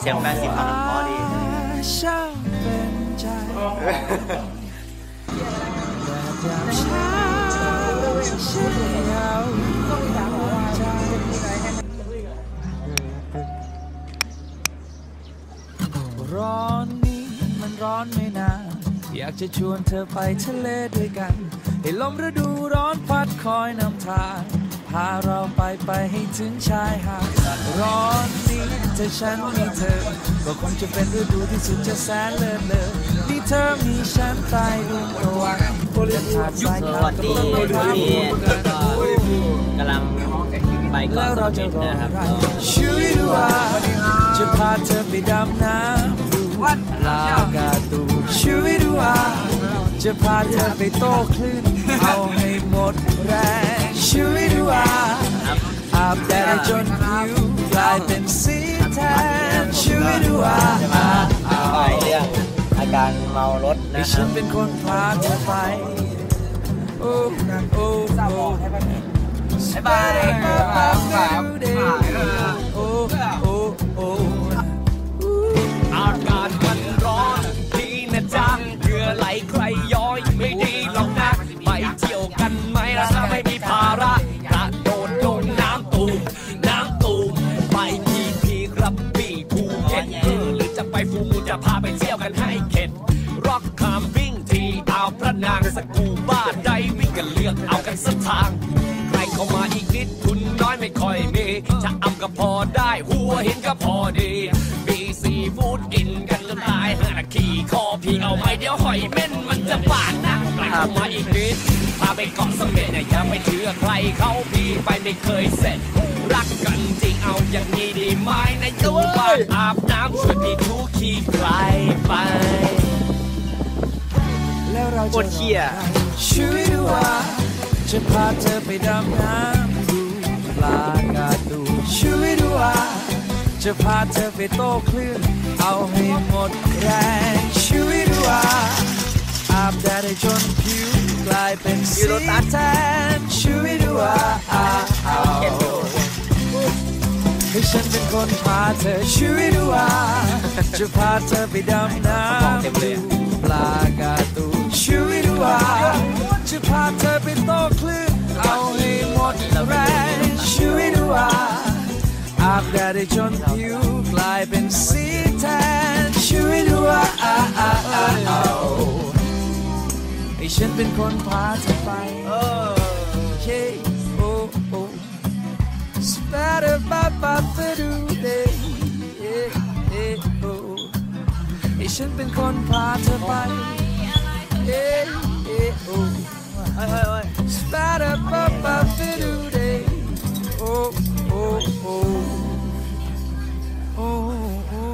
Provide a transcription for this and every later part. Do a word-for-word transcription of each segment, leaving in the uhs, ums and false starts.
สียงแปดสิบมันพอดีร้อนนี้มันร้อนไม่นานอยากจะชวนเธอไปทะเลด้วยกันให้ลมฤดูร้อนพัดคอยนำทางพาเราไปไปให้ถึงชายหาดร้อนนี้ถ้าฉันมีเธอก็คงจะเป็นฤดูที่สุดจะแสนเลิศเลอมีเธอมีฉันใต้ดวงตะวันจะขาดสายขาดก็ต้องไม่รักกันกำลังไปก่อนเราจะรออะไรช่วยดูว่าจะพาเธอไปดำน้ำดูปลากระตูช่วยดูว่าจะพาเธอไปโต้คลื่นเอาให้หมดแรงช่วยดูว่าอาบแดดจนผิวกลายเป็นสีแทนช่วยดูว่าเอาเรื่องอาการเมารถนะฉันเป็นคนพาเธอไปโอ้โอ้โอ้บายบายบายโอ้โอ้โอ้อากาศมันร้อนดีนะจ๊ะเหงื่อไหลใครย้อยไม่ดีหรอกนะไปเที่ยวกันไหมล่ะถ้าไม่มีภาระกระโดดลงน้ำตูมน้ำตูมไปพีพีกระบี่ภูเก็ตหรือจะไปฟูมูจะพาไปเที่ยวกันให้เข็ดร็อกคามวิ่งทีอ่าวพระนางสกูบ้าไดวิ่งกันเลือกเอากันสักทางใครเข้ามาอีกนิดทุนน้อยไม่ค่อยมีจะอำก็พอได้หัวเห็นก็พอดีมีซีฟู้ดกินกันจนตายห้านาทีคอพี่เอาไม่เดี๋ยวหอยเม่นมันจะบาดนะใครเข้ามาอีกนิดพาไปเกาะเสม็ดเนี่ยอย่าไปเชื่อใครเขาพี่ไปไม่เคยเสร็จรักกันจริงเอาอย่างนี้ดีไหมในตัวบ้านอาบน้ำช่วยพี่ทุกขี้ใครไปแล้วเราจะเที่ยวช่วยดูว่าจะพาเธอไปดำน้ำดูปลากระตูช่วยดูว่าจะพาเธอไปโต้คลื่นเอาให้หมดแรงช่วยดูว่าอาบแดดจนผิวกลายเป็นสีแทนช่วยดูว่าให้ฉันเป็นคนพาเธอช่วยดูว่าจะพาเธอไปดำน้ำดูปลากระตูช่วยดูว่าจะพาเธอไปโต้คลื่นเอาให้หมดแรงช่วยดูว่าอาบแดดจนผิวกลายเป็นสีแทนช่วยดูว่าให้ฉันเป็นคนพาเธอไปเย่โอ้โอ้สเปรย์บ้าบ้าไปดูเดย์เย่เย่โอ้ให้ฉันเป็นคนพาเธอไปเย่เย่โอ้เฮ้ยเฮ้ยสเปรย์บ้าบ้าไปดูเดย์โอ้โอ้โอ้โอ้โอ้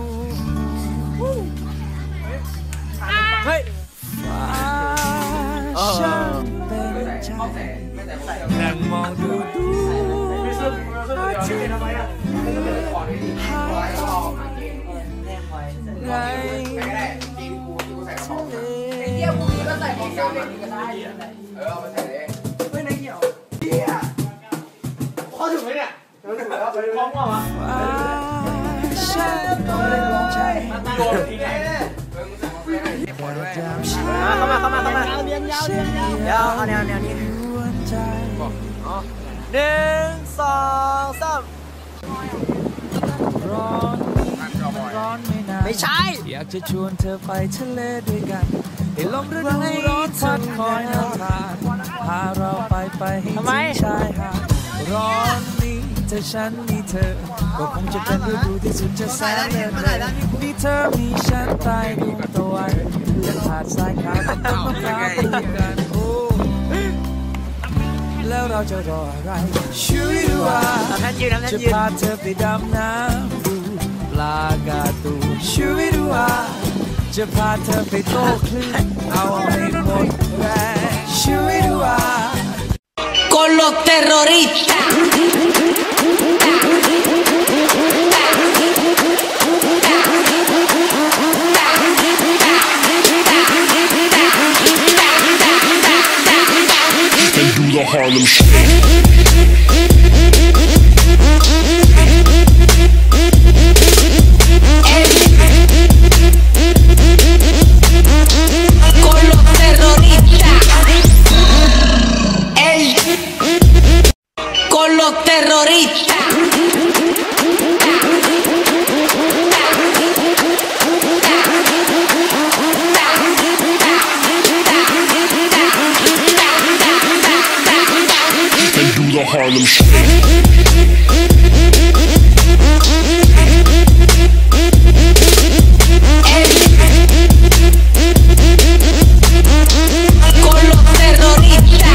เฮ้ยฟ้าฉันเป็นใจนั่งมองดูดูอาทิตย์หายไงทะเลเกี่ยวพวกนี้ก็ใส่ของเก่าแบบนี้ก็ได้เออเอาไปใส่เลยไม่ในเกี่ยวเกี่ยวพอถึงไหมเนี่ยถึงแล้วไปพร้อมกันวะฉันเป็นใจโดนทีไหนเข้ามาเข้ามาเข้ามาเรียนยาวเรียนยาวยาวเอาแนวแนวนี้หนึ่งสองสามร้อนร้อนไม่นานไม่ใช่อยากจะชวนเธอไปทะเลด้วยกันให้ลมฤดูร้อนพัดคอยนำทางพาเราไปไปให้ถึงชายหาดร้อนนี้ถ้าฉันมีเธอก็คงจะเป็นฤดูที่สุดจะแสนเลิศเลอมีเธอมีฉันใต้ดวงตะวันจะขาดสายขาดต้องมาพาไปกันโอ้แล้วเราจะรออะไรช่วยดูว่าจะพาเธอไปดำน้ำดูปลากระตูช่วยดูว่าจะพาเธอไปโต้คลื่นเอาให้หมดแรงช่วยดูว่า con los terroristas the Harlem Shake. El Harlem Shake. Con los terroristas.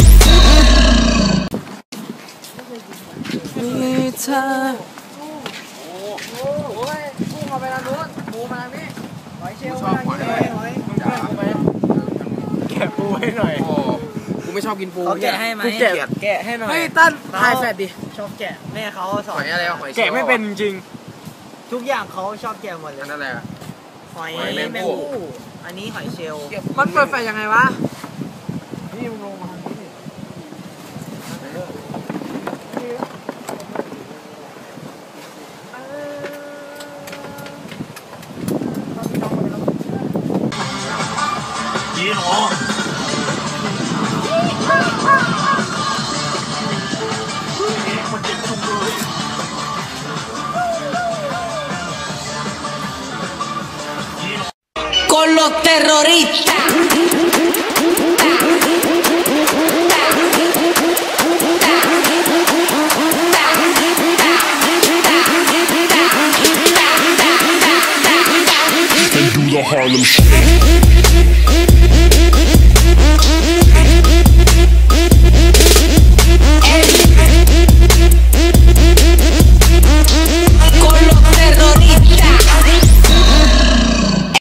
มีเธอแกะปูให้หน่อยโอ้กูไม่ชอบกินปูเขาแกะให้ไหมกูแกะแกะให้หน่อยเฮ้ยตั้นถ่ายแฟดดิชอบแกะแม่เขาสหออน ยอะไรวะหอยแกะไม่เป็นจริงทุกอย่างเขาชอบแกะหมดเลยอันนั้นอะไรอะหอยหอยแมงแมผู้งผู้อันนี้หอยเชลล์มันเปิดไฟยังไงวะ Con los terroristas. And do the Harlem Shake.